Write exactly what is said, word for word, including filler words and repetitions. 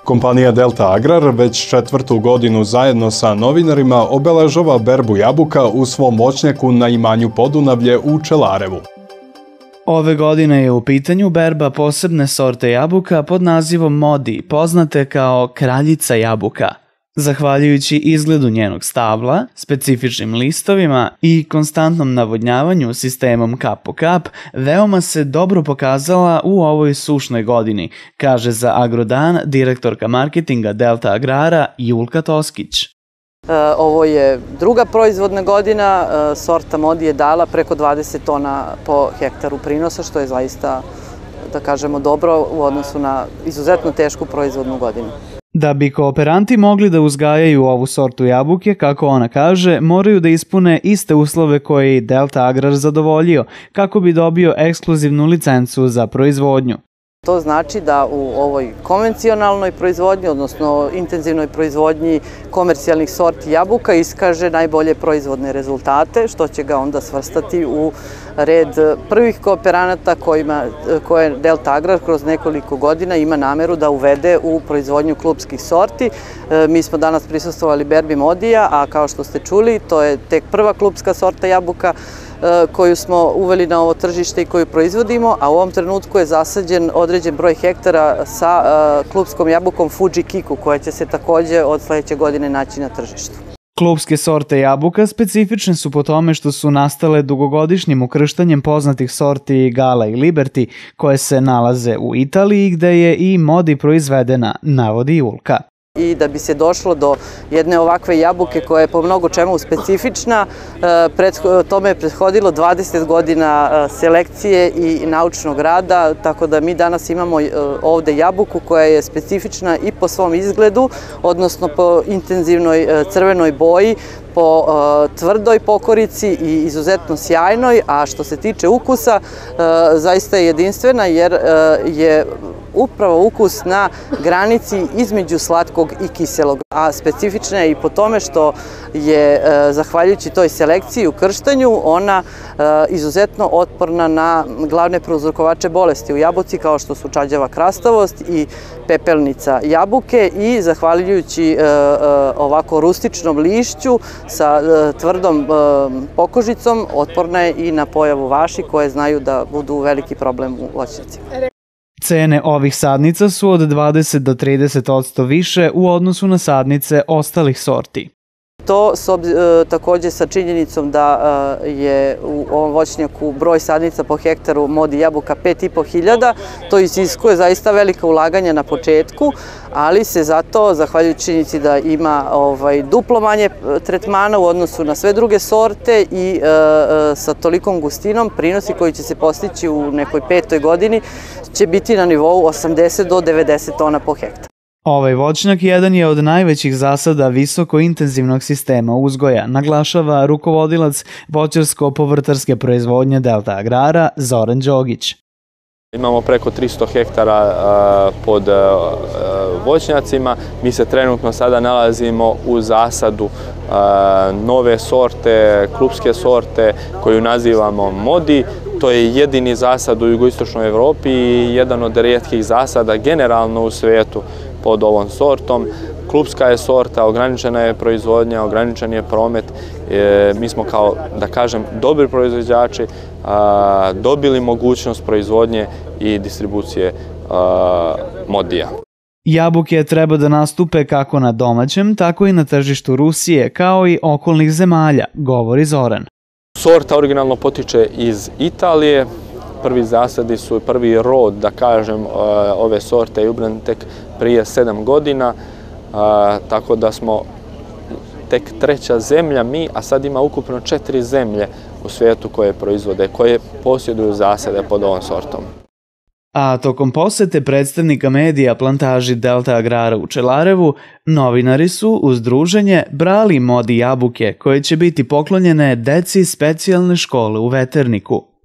Kompanija Delta Agrar već četvrtu godinu zajedno sa novinarima obeležava berbu jabuka u svom voćnjaku na imanju Podunavlje u Čelarevu. Ove godine je u pitanju berba posebne sorte jabuka pod nazivom Modi, poznate kao kraljica jabuka. Zahvaljujući izgledu njenog stabla, specifičnim listovima i konstantnom navodnjavanju sistemom kap po kap, veoma se dobro pokazala u ovoj sušnoj godini, kaže za Agrodan direktorka marketinga Delta Agrara Julka Toskić. Ovo je druga proizvodna godina, sorta Modi je dala preko dvadeset tona po hektaru prinosa, što je zaista, da kažemo, dobro u odnosu na izuzetno tešku proizvodnu godinu. Da bi kooperanti mogli da uzgajaju ovu sortu jabuke, kako ona kaže, moraju da ispune iste uslove koje je Delta Agrar zadovoljio, kako bi dobio ekskluzivnu licencu za proizvodnju. To znači da u ovoj konvencionalnoj proizvodnji, odnosno intenzivnoj proizvodnji komercijalnih sorti jabuka iskaže najbolje proizvodne rezultate, što će ga onda svrstati u red prvih kooperanata koje Delta Agrar kroz nekoliko godina ima nameru da uvede u proizvodnju klupskih sorti. Mi smo danas prisustvovali berbi Modija, a kao što ste čuli, to je tek prva klupska sorta jabuka koju smo uveli na ovo tržište i koju proizvodimo, a u ovom trenutku je zasađen određen broj hektara sa klupskom jabukom Fuji Kiku, koja će se takođe od sledeće godine naći na tržištu. Klupske sorte jabuka specifične su po tome što su nastale dugogodišnjim ukrštanjem poznatih sorti Gala i Liberty, koje se nalaze u Italiji, gde je i Modi proizvedena, navodi Julka. I da bi se došlo do jedne ovakve jabuke koja je po mnogo čemu specifična, tome je prethodilo dvadeset godina selekcije i naučnog rada, tako da mi danas imamo ovde jabuku koja je specifična i po svom izgledu, odnosno po intenzivnoj crvenoj boji, po tvrdoj pokorici i izuzetno sjajnoj, a što se tiče ukusa, zaista je jedinstvena jer je upravo ukus na granici između slatkog i kiselog, a specifična je i po tome što je, zahvaljujući toj selekciji u krštanju, ona izuzetno otporna na glavne prouzrokovače bolesti u jabuci, kao što su čađava krastavost i pepelnica jabuke, i zahvaljujući ovako rustičnom lišću sa tvrdom pokožicom, otporna je i na pojavu vaši koje znaju da budu veliki problem u voćnjacima. Cene ovih sadnica su od dvadeset do trideset posto više u odnosu na sadnice ostalih sorti. To takođe sa činjenicom da je u ovom voćnjaku broj sadnica po hektaru Modi jabuka pet i po hiljada, to iziskuje zaista velika ulaganja na početku, ali se zato, zahvaljujući činjenici da ima duplo manje tretmana u odnosu na sve druge sorte i sa tolikom gustinom, prinosi koji će se postići u nekoj petoj godini će biti na nivou osamdeset do devedeset tona po hektar. Ovaj voćnjak jedan je od najvećih zasada visokointenzivnog sistema uzgoja, naglašava rukovodilac voćarsko-povrtarske proizvodnje Delta Agrara Zoran Đogić. Imamo preko tristo hektara pod voćnjacima. Mi se trenutno sada nalazimo u zasadu nove sorte, klupske sorte koju nazivamo Modi. To je jedini zasad u jugoistočnoj Evropi i jedan od rijetkih zasada generalno u svijetu pod ovom sortom. Klupska je sorta, ograničena je proizvodnja, ograničen je promet. Mi smo kao, da kažem, dobri proizvođači dobili mogućnost proizvodnje i distribucije Modija. Jabuke treba da nastupe kako na domaćem, tako i na tržištu Rusije, kao i okolnih zemalja, govori Zoran. Sorta originalno potiče iz Italije. Prvi zasadi su, prvi rod, da kažem, ove sorte je ubran tek prije sedam godina, tako da smo tek treća zemlja mi, a sad ima ukupno četiri zemlje u svijetu koje proizvode, koje posjeduju zasade pod ovom sortom. A tokom posete predstavnika medija plantaži Delta Agrara u Čelarevu, novinari su uz druženje brali Modi jabuke koje će biti poklonjene deci specijalne škole u Veterniku.